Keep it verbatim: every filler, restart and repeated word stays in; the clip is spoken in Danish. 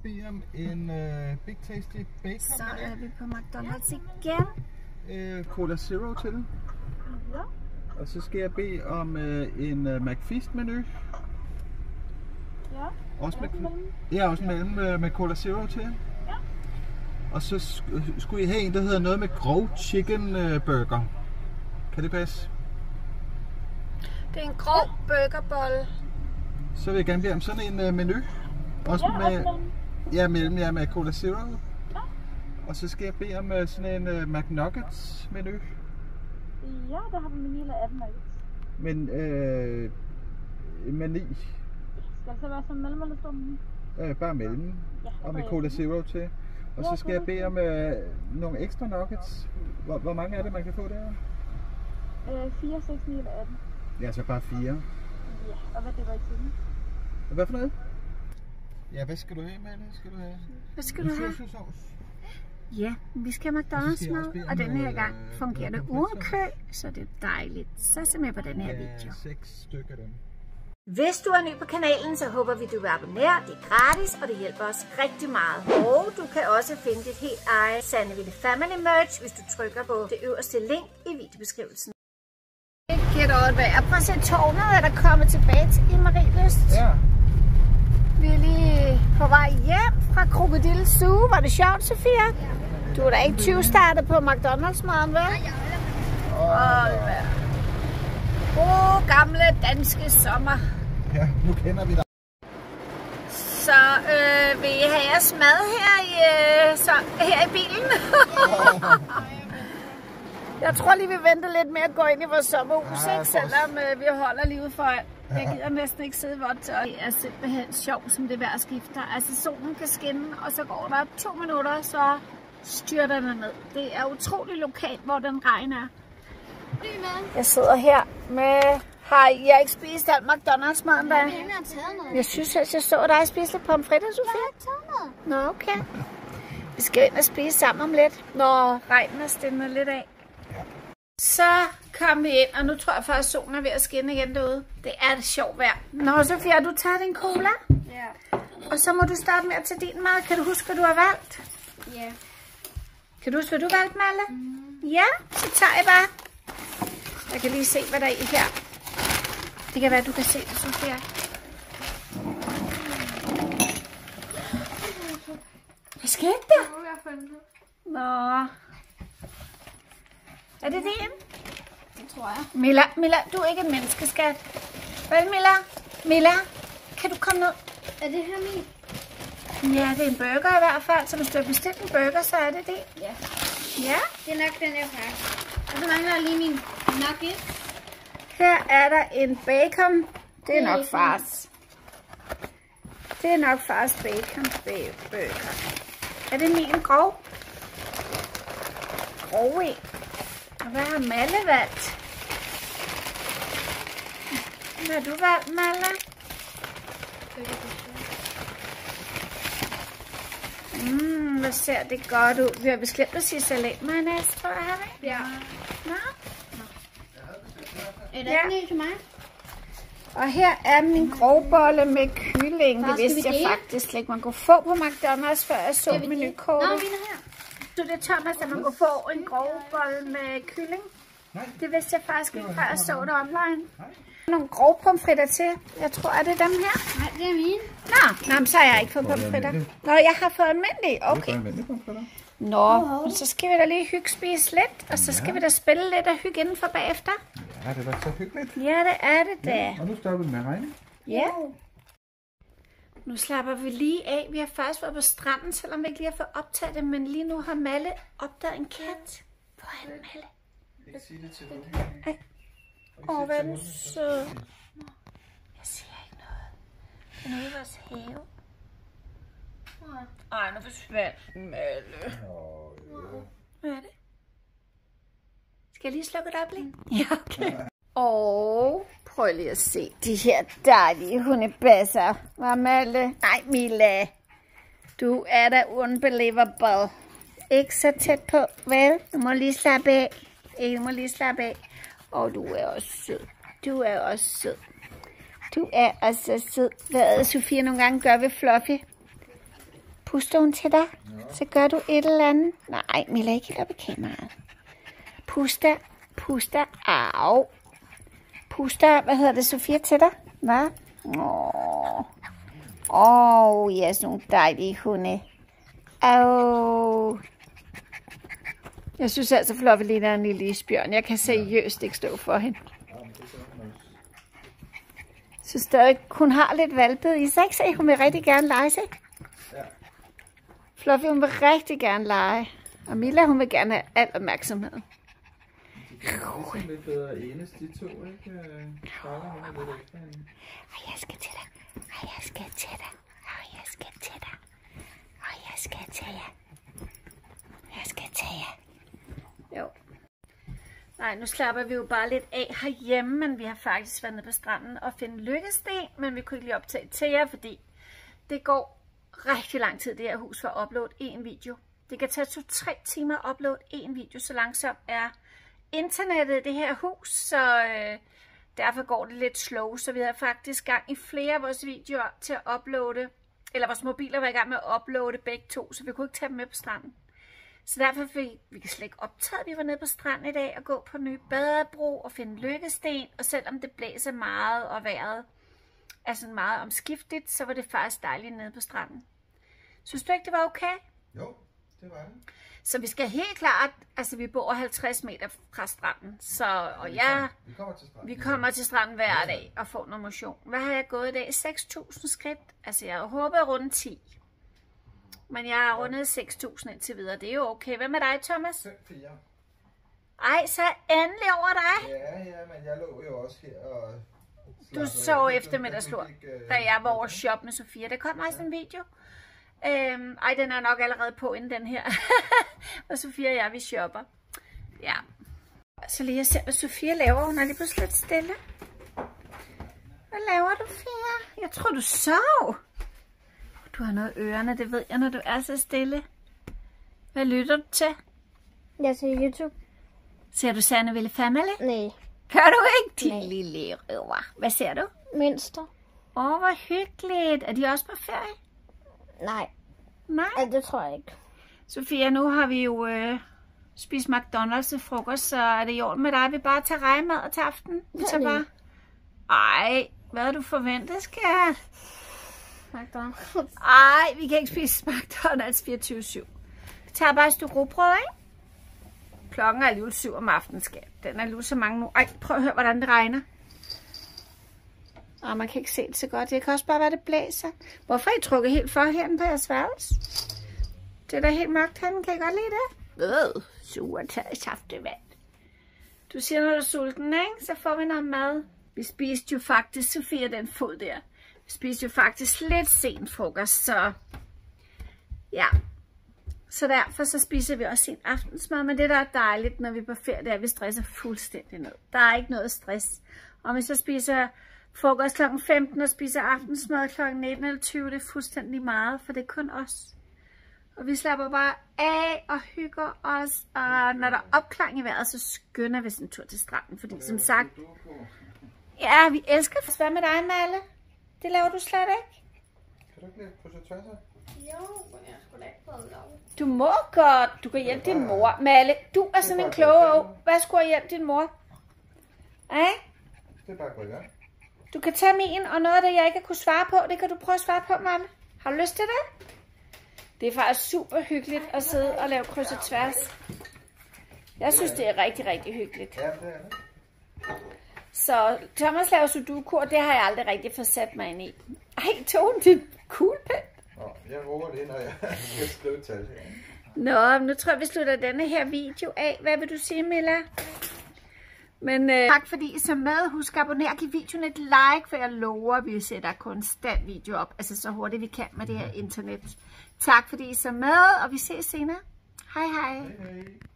bede om en uh, Big Tasty Bacon. Så er vi på McDonald's igen. Uh, Cola Zero til. Ja. Og så skal jeg bede om uh, en uh, McFeast menu. Ja. Også med, ja, også mellem uh, med Cola Zero til. Ja. Og så sk skulle I have en, der hedder noget med grov chicken uh, burger. Kan det passe? Det er en grov burgerbolle. Så vil jeg gerne bede om sådan en uh, menu. Også Ja, med, også ja, mellem ja, med Cola Zero. Ja. Og så skal jeg bede om uh, sådan en uh, McNuggets menu. Ja, der har vi menu eller atten nuggets. Men øh, med ni. Skal det så være sådan mellem eller sådan? Øh, bare mellem. Ja, Og med Cola Zero til. Og så skal jeg bede om øh, nogle ekstra nuggets. Hvor, hvor mange er det, man kan få der? Øh, fire, seks, ni eller atten. Ja, så bare fire. Ja, og hvad det var i tiden? Hvad for noget? Ja, hvad skal du have, Malle? Skal du have? Hvad skal du have? Søsauce. Ja, vi skal have McDonald's mad, og den her gang fungerer det uden kø, så det er dejligt. Så se med på den her video. Seks stykker af dem. Hvis du er ny på kanalen, så håber vi, du vil abonnere. Det er gratis, og det hjælper os rigtig meget. Og du kan også finde dit helt eget Sandeville Family merch, hvis du trykker på det øverste link i videobeskrivelsen. Get over vejr. Prøv at se, tårnet er der kommet tilbage til i Marielyst. Ja. Vi er lige på vej hjem fra Krokodille Zoo. Var det sjovt, Sofia? Du er da ikke tyve-startet på McDonald's-maden, vel? Åh, gode gamle danske sommer. Ja, nu kender vi dig. Så øh, vil I have jeres mad her i, øh, så, her i bilen? Jeg tror lige, vi venter lidt med at gå ind i vores sommerhus, ikke? Selvom øh, vi holder lige ude foran. Jeg gider næsten ikke sidde vådt, og det er simpelthen sjovt, som det hver skifter. Altså, solen kan skinne, og så går der to minutter, så styrter den ned. Det er utroligt lokalt, hvor den regn er. Jeg sidder her med... Har jeg ikke spist alt McDonald's-maden der? Jeg synes, at jeg så dig spise lidt pomfritter, Sofia. Nå, okay. Vi skal ind og spise sammen om lidt, når regnen er stillet lidt af. Så kom vi ind, og nu tror jeg faktisk, at solen er ved at skinne igen derude. Det er det sjovt vejr. Nå, Sofia, du tager din cola. Ja. Og så må du starte med at tage din mad. Kan du huske, hvad du har valgt? Ja. Kan du huske, hvad du valgte, Malle? Mm. Ja, så tager jeg bare. Jeg kan lige se, hvad der er i her. Det kan være, at du kan se det, Sofia. Hvad skete der? Nå. Er det din? Det tror jeg. Milla, Milla, du er ikke et menneskeskat. Vel, Milla? Milla, kan du komme ned? Er det her min? Ja, det er en burger i hvert fald. Så hvis du har bestilt en burger, så er det det. Ja. Ja. Det er nok den, jeg har. Og så mangler jeg lige min nugget. Her er der en bacon. Det er nok fars. Det er nok fars bacon burger. Er det min grov? Grov en. Og hvad har Malle valgt? Hvad har du valgt, Malle? Mmm, hvad ser det godt ud. Vi har vist glemt at sige salatmayonnaise, tror jeg, har vi? Ja. Nå. Er der Ja. en til mig? Og her er min grovbolle med kylling. Det Hvor skal vidste vi jeg dele? faktisk ikke, man kunne få på McDonald's, før jeg så Skal vi dele? menukortet. Nå, vi er her. Så det er Thomas, at man kunne få en grovbolle med kylling. Det vidste jeg faktisk ikke, før jeg så det online. Nogle grove pomfritter til. Jeg tror, at det er dem her. Nej, det er mine. Nå, nå men så har jeg ikke fået pomfritter. Nå, jeg har fået almindelige. Okay. Nå, men så skal vi da lige hygge spise lidt, og så skal vi da spille lidt og hygge indenfor bagefter. Ja, det var så hyggeligt. Ja, det er det da. Ja, og nu stopper vi med at regne. Ja. Nu slapper vi lige af. Vi har faktisk været på stranden, selvom vi ikke lige har fået optaget det, men lige nu har Malle opdaget en kat. Hvor er den, Malle? Ikke sige det til dig. Ej. Åh, hvad er den sød. Jeg siger ikke noget. Den er ude i vores have. Ej, nu forsvandt Malle. Hvad er det? Skal jeg lige slukke et øjeblik? Ja, okay. Og prøv lige at se de her dejlige hundebasser. Hvad, Malle? Nej, Milla. Du er da unbelievable. Ikke så tæt på, vel? Du må lige slappe af. Du må lige slappe af. Og du er også sød. Du er også sød. Du er også sød. Hvad er det, Sofia nogle gange gør ved Fluffy? Puster hun til dig? Ja. Så gør du et eller andet. Nej, Milla, ikke helt op i kameraet. Puster, puster, au. Puster, hvad hedder det, Sofia, til dig? Hvad? Åh, åh, ja, sådan nogle dejlige hunde. Au. Jeg synes altså, Fluffy ligner en lille isbjørn. Jeg kan seriøst ikke stå for hende. Så stadig, hun har lidt valpet i sig, ikke? Se, hun vil rigtig gerne lege sig. Ja. Fluffy, hun vil rigtig gerne lege. Og Milla, hun vil gerne have al opmærksomhed. Det er lidt bedre enes, de to, ikke? Og jeg skal til dig. Og jeg skal til dig. Og jeg skal til dig. Og jeg skal til jer. Jeg skal til jer. Jo. Nej, nu slapper vi jo bare lidt af herhjemme, men vi har faktisk været nede på stranden og finde lykkesten, men vi kunne ikke lige optage til jer, fordi det går rigtig lang tid, det her hus, for at uploade en video. Det kan tage to-tre timer at uploade en video, så langsomt er internettet i det her hus, så øh, derfor går det lidt slow, så vi havde faktisk gang i flere af vores videoer til at uploade, eller vores mobiler var i gang med at uploade begge to, så vi kunne ikke tage dem med på stranden. Så derfor fik vi kan slet ikke optaget, at vi var nede på stranden i dag og gå på Nye Badebro og finde lykkesten. Og selvom det blæser meget og vejret er sådan meget omskifteligt, så var det faktisk dejligt nede på stranden. Synes du ikke, det var okay? Jo, det var det. Så vi skal helt klart, altså vi bor halvtreds meter fra stranden. Så, og ja, vi kommer til stranden, vi kommer til stranden hver dag og får noget motion. Hvad har jeg gået i dag? seks tusind skridt. Altså jeg håber at runde ti. Men jeg har rundet seks tusind indtil videre. Det er jo okay. Hvad med dig, Thomas? fem fire. Ej, så endelig over dig. Ja, ja, men jeg lå jo også her og... Du så eftermiddagslur, da jeg var over shop med Sofia. Der kom også en video. Øhm, ej, den er nok allerede på inden den her. Og Sofia og jeg, vi shopper. Ja. Så lige at se, hvad Sofia laver. Hun er lige pludselig lidt stille. Hvad laver du, Fia? Jeg tror, du sov. Du har noget i ørerne, det ved jeg, når du er så stille. Hvad lytter du til? Jeg ser YouTube. Ser du Sanne Ville Family? Nej. Gør du ikke, din Nej. Lille røver? Hvad ser du? Mønster. Åh, oh, hvor hyggeligt. Er de også på ferie? Nej. Nej? Ja, det tror jeg ikke. Sofia, nu har vi jo øh, spist McDonald's til frokost, så er det i orden med dig, vi bare tager rejemad til aften? Vi tager bare... Ej, hvad har du forventet, skat? McDonald's. Ej, vi kan ikke spise McDonald's fireogtyve syv. Vi tager bare et stykke rugbrød, ikke? Klokken er alligevel syv om aftenen, skat. Den er alligevel så mange nu. Ej, prøv at høre, hvordan det regner. Åh, man kan ikke se det så godt. Det kan også bare være, det blæser. Hvorfor har I trukket helt for herinde på jeres værelse? Det er da helt mørkt herinde. Kan I godt lide det? Øh, sure taget saftevand. Du siger, når du er sulten, ikke? Så får vi noget mad. Vi spiste jo faktisk, Sofia, den fod der. Vi spiste jo faktisk lidt sent frokost, så ja. Så derfor så spiser vi også en aftensmad, men det der er dejligt, når vi er på ferie, det er, at vi stresser fuldstændig ned. Der er ikke noget stress. Og vi så spiser frokost klokken femten og spiser aftensmad klokken nitten eller tyve, det er fuldstændig meget, for det er kun os. Og vi slapper bare af og hygger os, og når der er opklang i vejret, så skynder vi sådan en tur til stranden, fordi som sagt, ja, vi elsker at være med dig, Malle. Det laver du slet ikke. Kan du ikke lide krydse tværser? Jo, men jeg skulle ikke prøve det. Du må godt. Du kan hjælpe din mor. Malle, du er sådan en kloge. Hvad skulle jeg hjælpe din mor? Ej? Det er bare at gå i gang. Du kan tage min, og noget af det, jeg ikke har kunne svare på, det kan du prøve at svare på, Malle. Har du lyst til det? Det er faktisk super hyggeligt at sidde og lave kryds og tværs. Jeg synes, det er rigtig, rigtig hyggeligt. Ja, det er det. Så Thomas laver sudoku, og det har jeg aldrig rigtig fået sat mig ind i. Ej, tog hun din kuglepen? Nå, jeg råber det, når jeg skal skrive tal her. Nå, nu tror jeg, vi slutter denne her video af. Hvad vil du sige, Milla? Men øh, tak fordi I så med. Husk at abonnere og give videoen et like, for jeg lover, at vi sætter konstant video op. Altså så hurtigt vi kan med det her internet. Tak fordi I så med, og vi ses senere. Hej hej. Hej, hej.